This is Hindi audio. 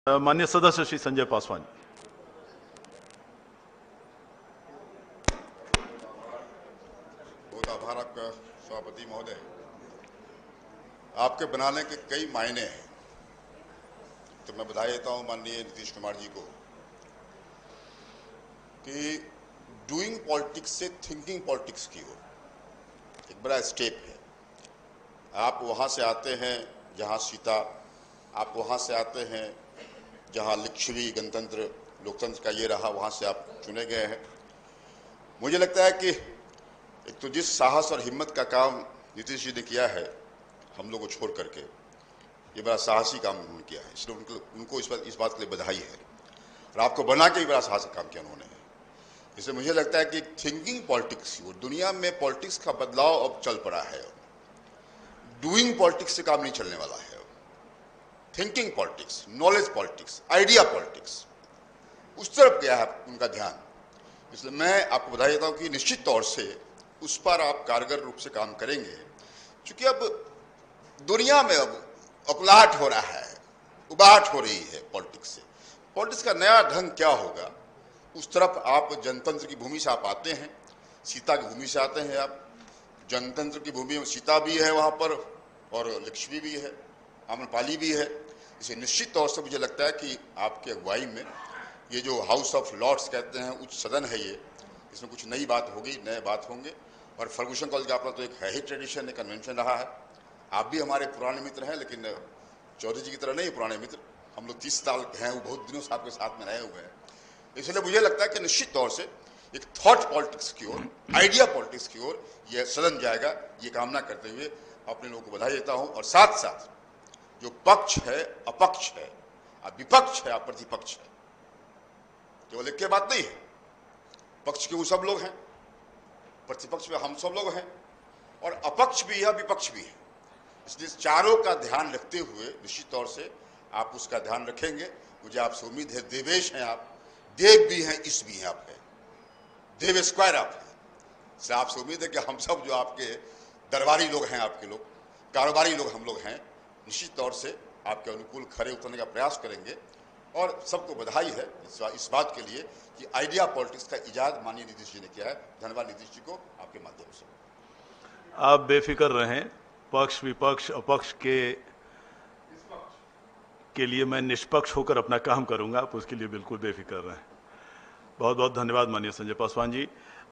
माननीय सदस्य श्री संजय पासवान। बहुत आभार आपका सभापति महोदय। आपके बनाने के कई मायने हैं, तो मैं बधाई देता हूं माननीय नीतीश कुमार जी को कि डूइंग पॉलिटिक्स से थिंकिंग पॉलिटिक्स की ओर एक बड़ा स्टेप है। आप वहां से आते हैं जहां सीता, आप वहां से आते हैं जहां लिच्छवी गणतंत्र लोकतंत्र का ये रहा, वहां से आप चुने गए हैं। मुझे लगता है कि एक तो जिस साहस और हिम्मत का काम नीतीश जी ने किया है हम लोग को छोड़ करके, ये बड़ा साहसी काम उन्होंने किया है, इसलिए उनको इस बात के लिए बधाई है। और आपको बना के भी बड़ा साहसी काम किया उन्होंने। इसलिए मुझे लगता है कि थिंकिंग पॉलिटिक्स, दुनिया में पॉलिटिक्स का बदलाव अब चल पड़ा है। डूइंग पॉलिटिक्स से काम नहीं चलने वाला है। Thinking politics, knowledge politics, idea politics, उस तरफ गया है उनका ध्यान। इसलिए मैं आपको बधाई देता हूं कि निश्चित तौर से उस पर आप कारगर रूप से काम करेंगे, क्योंकि अब दुनिया में अब उकलाहट हो रहा है, उबाहट हो रही है पॉलिटिक्स से। पॉलिटिक्स का नया ढंग क्या होगा, उस तरफ आप जनतंत्र की भूमि से आप आते हैं, सीता की भूमि से आते हैं। आप जनतंत्र की भूमि में सीता भी है वहां पर, और लक्ष्मी भी है, आम्रपाली भी है। इसे निश्चित तौर से मुझे लगता है कि आपकी अगुवाई में ये जो हाउस ऑफ लॉर्ड्स कहते हैं, उच्च सदन है ये, इसमें कुछ नई बात होगी, नए बात होंगे। और फर्गूसन कॉलेज का अपना तो एक है ही ट्रेडिशन, है, कन्वेंशन रहा है। आप भी हमारे पुराने मित्र हैं, लेकिन चौधरी जी की तरह नहीं पुराने मित्र। हम लोग 30 साल हैं, वो बहुत दिनों से आपके साथ में रहे हुए हैं। इसलिए मुझे लगता है कि निश्चित तौर से एक थॉट पॉलिटिक्स की ओर, आइडिया पॉलिटिक्स की ओर यह सदन जाएगा, ये कामना करते हुए अपने लोगों को बधाई देता हूं। और साथ साथ जो पक्ष है, अपक्ष है, विपक्ष है, प्रतिपक्ष है, केवल एक के बात नहीं है। पक्ष के वो सब लोग हैं, प्रतिपक्ष में हम सब लोग हैं, और अपक्ष भी है, विपक्ष भी है। इसलिए चारों का ध्यान रखते हुए निश्चित तौर से आप उसका ध्यान रखेंगे। मुझे आपसे उम्मीद है, देवेश हैं आप, देव भी हैं, ईश भी हैं, आप हैं, देव स्क्वायर आप हैं। इसलिए आपसे उम्मीद है कि हम सब जो आपके दरबारी लोग हैं, आपके लोग, कारोबारी लोग हम लोग हैं, निश्चित तौर से आपके अनुकूल खरे उतरने का प्रयास करेंगे। और सबको बधाई है इस बात के लिए कि आइडिया पॉलिटिक्स का इजाद माननीय नीतीश जी ने किया है। धन्यवाद नीतीश जी को आपके माध्यम से। आप बेफिक्र रहें, पक्ष विपक्ष अपक्ष के लिए मैं निष्पक्ष होकर अपना काम करूंगा। आप उसके लिए बिल्कुल बेफिक्र रहें। बहुत बहुत धन्यवाद माननीय संजय पासवान जी।